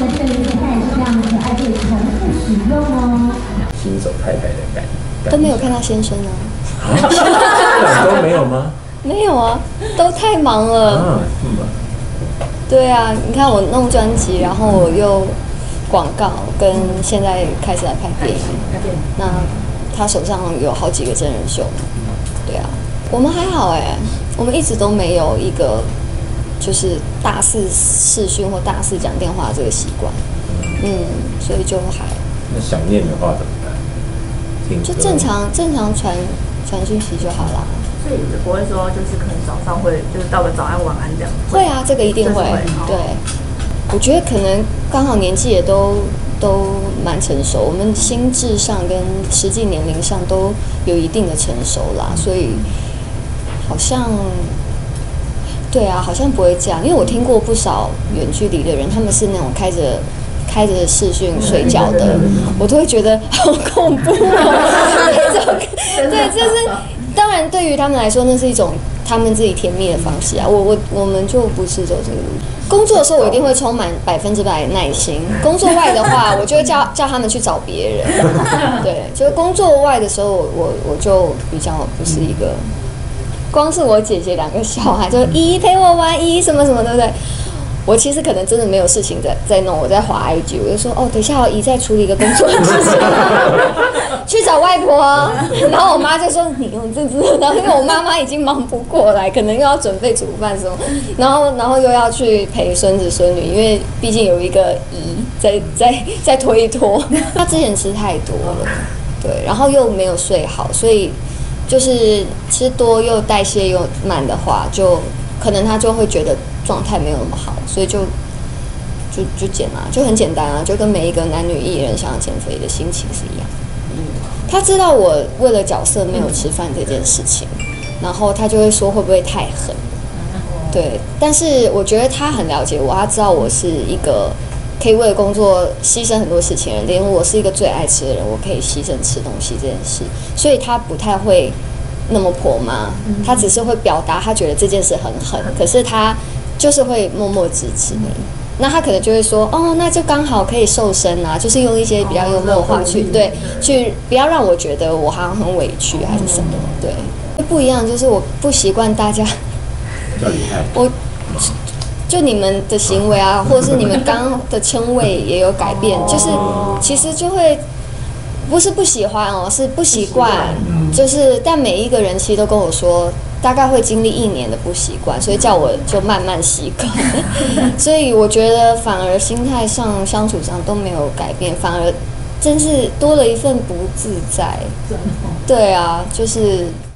的这个女子她也是非常的可爱，可以重复使用哦。 新手太太的感都没有看到先生啊？ 都没有吗？ 没有啊，都太忙了。 啊， 对啊，你看我弄专辑，然后我又广告，跟现在开始来拍电影。那他手上有好几个真人秀。对啊，我们还好哎，我们一直都没有一个就是大肆视讯或大肆讲电话这个习惯。所以就还。 那想念的话怎么办？ 就正常传讯息就好啦。 所以不会说就是可能早上会就是道个早安晚安这样。 会啊，这个一定会。对，我觉得可能刚好年纪也都蛮成熟，我们心智上跟实际年龄上都有一定的成熟啦，所以好像对啊，好像不会这样，因为我听过不少远距离的人，他们是那种开着视讯睡觉的，我都会觉得好恐怖哦。对，就是当然对于他们来说，那是一种他们自己甜蜜的方式啊。我们就不是走这个路。工作的时候，我一定会充满100%的耐心。工作外的话，我就会叫他们去找别人。对，就是工作外的时候，我就比较不是一个。光是我姐姐2个小孩，就姨陪我玩，姨什么什么，对不对？我其实可能真的没有事情在弄，我在滑 IG， 我就说哦，等一下姨在处理一个工作的事情，去找外婆。然后我妈就说你用这，然后因为我妈妈已经忙不过来，可能又要准备煮饭什么，然后又要去陪孙子孙女，因为毕竟有一个姨在推脱。她之前吃太多了，对，然后又没有睡好，所以就是吃多又代谢又慢的话，就可能她就会觉得状态没有那么好，所以就减啊，就很简单啊，就跟每一个男女艺人想要减肥的心情是一样。他知道我为了角色没有吃饭这件事情，然后他就会说会不会太狠？对，但是我觉得他很了解我，他知道我是一个可以为了工作牺牲很多事情的人，连我是一个最爱吃的人，我可以牺牲吃东西这件事，所以他不太会那么婆妈，他只是会表达他觉得这件事很狠，可是他就是会默默支持你。那他可能就会说，哦，那就刚好可以瘦身啊，就是用一些比较幽默的话去不要让我觉得我好像很委屈还是什么，对，不一样，就是我不习惯大家，就你们的行为啊，或者是你们刚刚的称谓也有改变，就是其实就会不是不喜欢哦，是不习惯，就是但每一个人其实都跟我说。大概会经历1年的不习惯，所以叫我就慢慢习惯。所以我觉得反而心态上、相处上都没有改变，反而真是多了一份不自在。对啊，就是